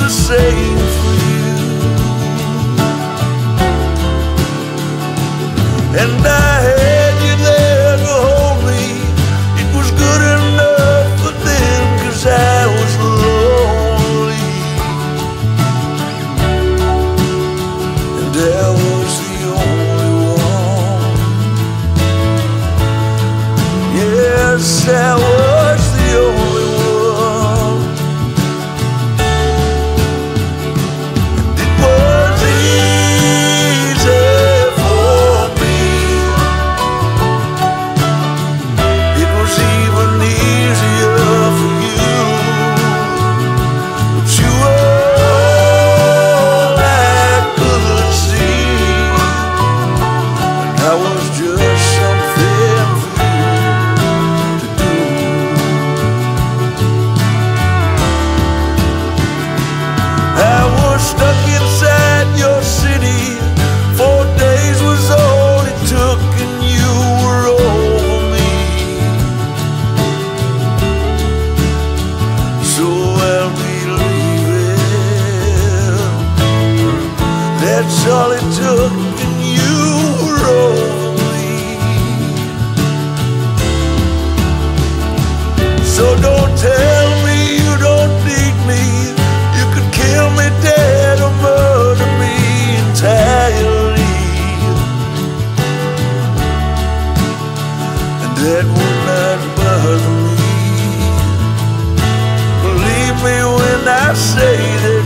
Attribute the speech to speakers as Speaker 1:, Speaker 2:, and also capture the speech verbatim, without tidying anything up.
Speaker 1: same for you. And I had you there to hold me. It was good enough for them, 'cause I was lonely. And I was the only one. Yes, I was the only one. And it was easy for me. It was even easier for you. But you were all I could see, and I was just something for you to do. I was stuck inside your city. Four days was all it took, and you were over me. So I'll be leaving. That's all it took, and you were over me. So don't tell me you don't need me. You could kill me dead or murder me entirely, and that would not bother me. Believe me when I say that